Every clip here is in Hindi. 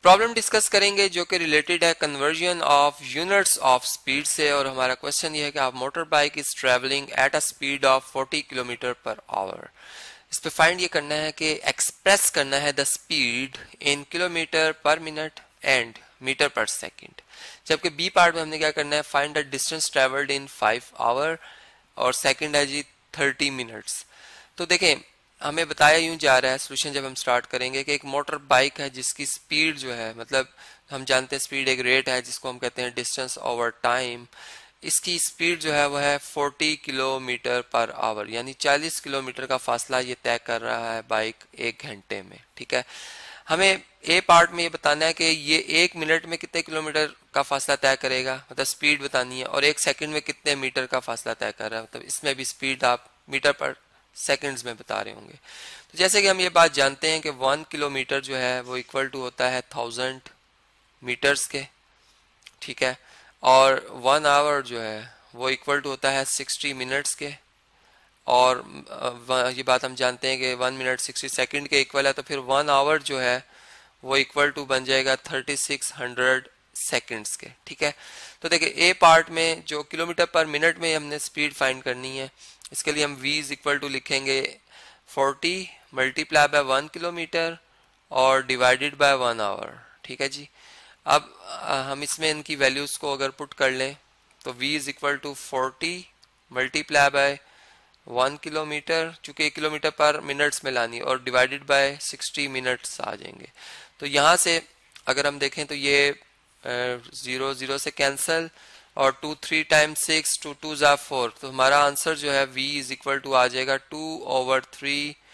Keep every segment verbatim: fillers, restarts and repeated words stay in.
प्रॉब्लम डिस्कस करेंगे जो कि रिलेटेड है conversion of units of speed से, और हमारा क्वेश्चन ये है कि आप motor bike is travelling at a speed of forty kilometre per hour. इस पे फाइंड ये करना है कि एक्सप्रेस करना है the speed in kilometre per minute and metre per second. जबकि बी पार्ट में हमने क्या करना है, find the distance travelled in five hour, और सेकंड है जी थर्टी मिनट्स। तो देखें हमें बताया यूं जा रहा है सोल्यूशन जब हम स्टार्ट करेंगे कि एक मोटर बाइक है जिसकी स्पीड जो है, मतलब हम जानते हैं स्पीड एक रेट है जिसको हम कहते हैं डिस्टेंस ओवर टाइम। इसकी स्पीड जो है वह है फोर्टी किलोमीटर पर आवर, यानी चालीस किलोमीटर का फासला ये तय कर रहा है बाइक एक घंटे में। ठीक है, हमें ए पार्ट में ये बताना है कि ये एक मिनट में कितने किलोमीटर का फासला तय करेगा, मतलब स्पीड बतानी है, और एक सेकंड में कितने मीटर का फासला तय कर रहा है, मतलब इसमें भी स्पीड आप मीटर पर सेकंड्स में बता रहे होंगे। तो जैसे कि हम ये बात जानते हैं कि वन किलोमीटर जो है वो इक्वल टू होता है थाउजेंड मीटर्स के। ठीक है, और वन आवर जो है वो इक्वल टू होता है सिक्सटी मिनट्स के, और ये बात हम जानते हैं कि वन मिनट सिक्सटी सेकंड के इक्वल है, तो फिर वन आवर जो है वो इक्वल टू बन जाएगा थर्टी सिक्स हंड्रेड सेकेंड्स के। ठीक है, तो देखिए ए पार्ट में जो किलोमीटर पर मिनट में हमने स्पीड फाइंड करनी है, इसके लिए हम v इज इक्वल टू लिखेंगे forty multiply by one kilometre और डिवाइडेड बाय वन आवर। ठीक है जी, अब हम इसमें इनकी वैल्यूज को अगर पुट कर लें तो v is equal to forty multiply by one kilometre, चूंकि एक किलोमीटर पर मिनट्स में लानी, और डिवाइडेड बाय सिक्सटी मिनट्स आ जाएंगे। तो यहाँ से अगर हम देखें तो ये जीरो जीरो से कैंसिल, और two three times six, two two जा फोर, तो हमारा आंसर जो है v इज इक्वल टू आ जाएगा two over three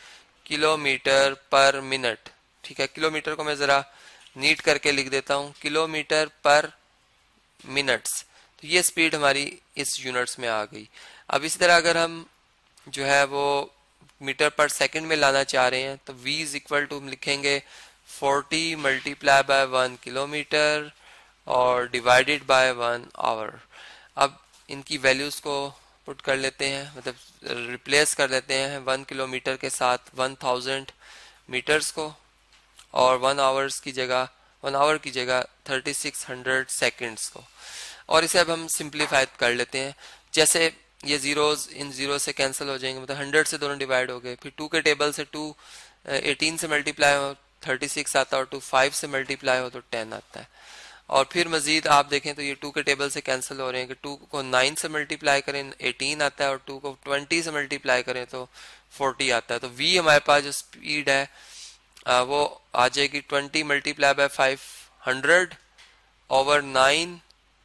kilometre per minute. ठीक है, किलोमीटर को मैं जरा नीट करके लिख देता हूँ, किलोमीटर पर मिनट्स। तो ये स्पीड हमारी इस यूनिट्स में आ गई। अब इसी तरह अगर हम जो है वो मीटर पर सेकंड में लाना चाह रहे हैं तो v इज इक्वल टू हम लिखेंगे forty multiply by one kilometre और डिवाइडेड बाय वन आवर। अब इनकी वैल्यूज को पुट कर लेते हैं, मतलब रिप्लेस कर लेते हैं वन किलोमीटर के साथ वन थाउजेंड मीटर्स को, और वन आवर्स की जगह वन आवर की जगह थर्टी सिक्स हंड्रेड सेकेंड्स को, और इसे अब हम सिंप्लीफाई कर लेते हैं। जैसे ये जीरोस इन जीरो से कैंसिल हो जाएंगे, मतलब हंड्रेड से दोनों डिवाइड हो गए, फिर टू के टेबल से टू एटीन से मल्टीप्लाई हो थर्टी सिक्स आता है, और टू फाइव से मल्टीप्लाई हो तो टेन आता है। और फिर मजीद आप देखें तो ये टू के टेबल से कैंसिल हो रहे हैं कि टू को नाइन से मल्टीप्लाई करें एटीन आता है, और टू को ट्वेंटी से मल्टीप्लाई करें तो फोर्टी आता है। तो v हमारे पास जो स्पीड है आ, वो आ जाएगी twenty multiply by five hundred over nine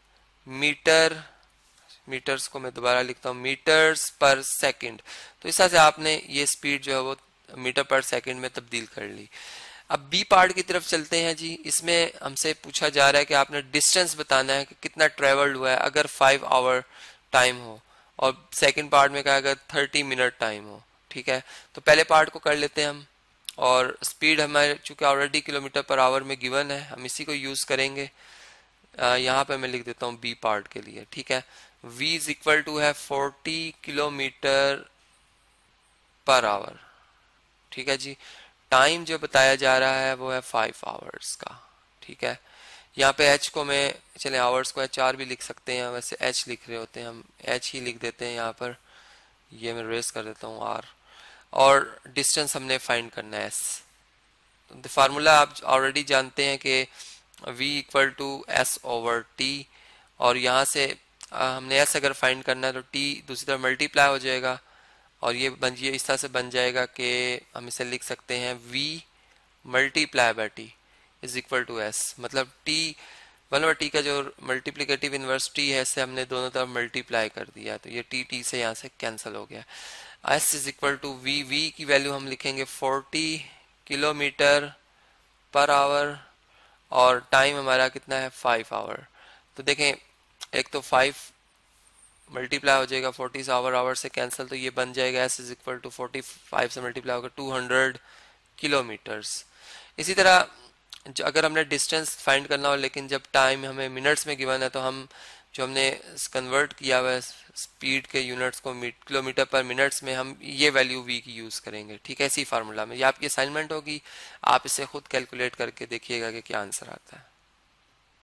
metre, metres को मैं दोबारा लिखता हूँ मीटर्स पर सेकंड। तो इस तरह से आपने ये स्पीड जो है वो मीटर पर सेकंड में तब्दील कर ली। अब बी पार्ट की तरफ चलते हैं जी। इसमें हमसे पूछा जा रहा है कि आपने डिस्टेंस बताना है कि कितना ट्रेवल्ड हुआ है अगर फाइव आवर टाइम हो, और सेकंड पार्ट में कहा अगर थर्टी मिनट टाइम हो। ठीक है, तो पहले पार्ट को कर लेते हैं हम, और स्पीड हमारे चूंकि ऑलरेडी किलोमीटर पर आवर में गिवन है हम इसी को यूज करेंगे। यहाँ पे मैं लिख देता हूँ बी पार्ट के लिए। ठीक है, v इज इक्वल टू है फोर्टी किलोमीटर पर आवर। ठीक है जी, टाइम जो बताया जा रहा है वो है फाइव आवर्स का। ठीक है, यहाँ पे h को मैं, चले आवर्स को एच आर भी लिख सकते हैं, वैसे h लिख रहे होते हैं हम, h ही लिख देते हैं यहाँ पर, ये मैं रेस कर देता हूँ r, और डिस्टेंस हमने फाइंड करना है s। तो फार्मूला आप ऑलरेडी जानते हैं कि v equal to S over T, और यहाँ से आ, हमने s अगर फाइंड करना है तो t दूसरी तरफ मल्टीप्लाई हो जाएगा, और ये बन ये इस तरह से बन जाएगा कि हम इसे लिख सकते हैं v multiply by t is equal to s, मतलब t वन ओवर t का जो मल्टीप्लिकेटिव इनवर्स t है इसे हमने दोनों तरफ मल्टीप्लाई कर दिया, तो ये t t से यहाँ से कैंसिल हो गया। s is equal to v, v की वैल्यू हम लिखेंगे फोर्टी किलोमीटर पर आवर, और टाइम हमारा कितना है फाइव आवर। तो देखें एक तो फाइव मल्टीप्लाई हो जाएगा फोर्टी से आवर, आवर से कैंसिल, तो ये बन जाएगा s is equal to forty five से मल्टीप्लाई होगा टू हंड्रेड किलोमीटर्स। इसी तरह अगर हमने डिस्टेंस फाइंड करना हो लेकिन जब टाइम हमें मिनट्स में गिवन है तो हम जो हमने कन्वर्ट किया हुआ है स्पीड के यूनिट्स को किलोमीटर पर मिनट्स में, हम ये वैल्यू वी की यूज़ करेंगे। ठीक है, इसी फार्मूला में। ये आपकी असाइनमेंट होगी, आप इसे खुद कैलकुलेट करके देखिएगा कि क्या आंसर आता है।